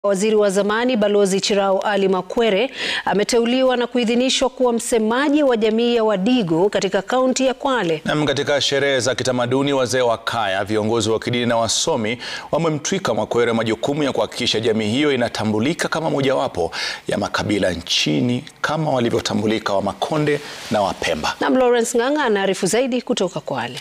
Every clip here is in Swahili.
Waziri wa zamani balozi Chirau Ali Mwakwere ameteuliwa na kuidhinishwa kuwa msemaji wa jamii ya wadigo katika kaunti ya Kwale. Na katika sherehe za kitamaduni, wazee wa kaya, viongozi wa kidini na wasomi wamemtwika Mwakwere majukumu ya kuhakikisha jamii hiyo inatambulika kama mojawapo ya makabila nchini kama walivyotambulika wamakonde na wapemba. Na Lawrence Ng'ang'a anaarifu zaidi kutoka Kwale.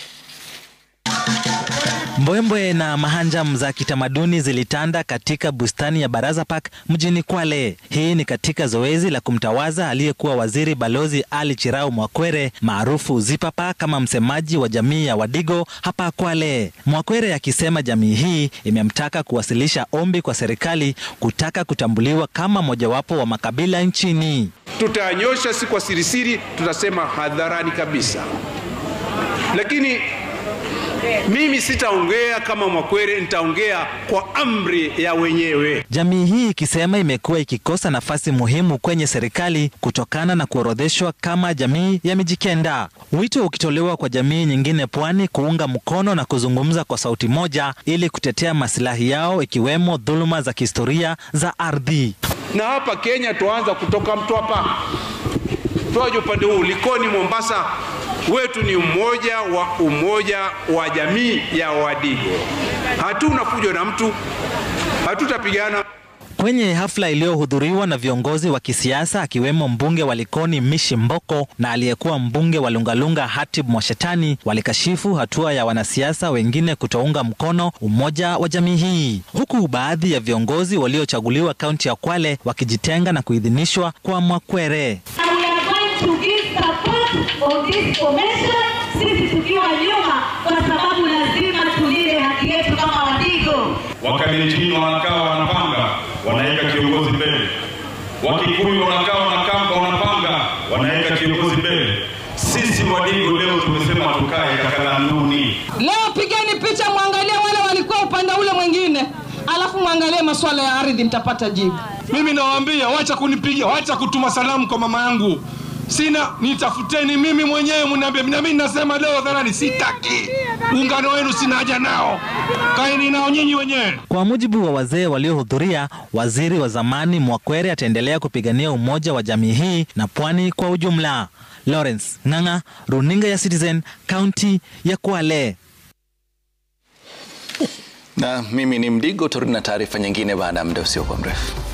Mbwembwe na mahanjam za kitamaduni zilitanda katika bustani ya Baraza Park mjini Kwale. Hii ni katika zoezi la kumtawaza aliyekuwa waziri balozi Ali Chirau Mwakwere maarufu Zipapa kama msemaji wa jamii ya wadigo hapa Kwale. Mwakwere akisema jamii hii imemtaka kuwasilisha ombi kwa serikali kutaka kutambuliwa kama mojawapo wa makabila nchini. Tutanyosha si kwa sirisiri, tutasema hadharani kabisa. Lakini mimi sitaongea kama Mwakwere, nitaongea kwa amri ya wenyewe. Jamii hii ikisema imekuwa ikikosa nafasi muhimu kwenye serikali kutokana na kuorodheshwa kama jamii ya Mijikenda. Wito ukitolewa kwa jamii nyingine pwani kuunga mkono na kuzungumza kwa sauti moja ili kutetea maslahi yao, ikiwemo dhuluma za kihistoria za ardhi. Na hapa Kenya tuanza kutoka Mtwapa, tuaje upande huu Likoni, Mombasa. Wetu ni umoja wa jamii ya wadigo. Hatuna fujo na mtu, hatutapigana. Kwenye hafla iliyohudhuriwa na viongozi wa kisiasa akiwemo mbunge wa Likoni Mishi Mboko na aliyekuwa mbunge wa Lungalunga Hatib Mwashetani, walikashifu hatua ya wanasiasa wengine kutounga mkono umoja wa jamii hii, huku baadhi ya viongozi waliochaguliwa kaunti ya Kwale wakijitenga na kuidhinishwa kwa Mwakwere. Sisi tukiwa nyuma kwa sababu lazima tulinde haki yetu kama wadigo. Wakalenjini wanakaa wanapanga, wanaweka kiongozi mbele. Wakikuyu wanakaa wanakamba, wanapanga, wanaweka kiongozi mbele. Sisi wadigo leo tumesema tukae kakalanduni. Leo pigeni picha, muangalie wale walikuwa upande ule mwingine, alafu muangalie masuala ya ardhi, mtapata jibu. Mimi nawaambia wacha kunipiga, wacha kutuma salamu kwa mama yangu. Sina, nitafuteni mimi mwenyewe mniambie. Mimi nasema leo dharani sitaki. Ungano wenu sina haja nao. Kaeni nao nyinyi wenyewe. Kwa mujibu wa wazee waliohudhuria, waziri wa zamani Mwakwere ataendelea kupigania umoja wa jamii hii na pwani kwa ujumla. Lawrence Ng'ang'a, runinga ya Citizen, kaunti ya Kwale. Na mimi ni Mdigo, turudi na taarifa nyingine baada ya muda usiokuwa mrefu.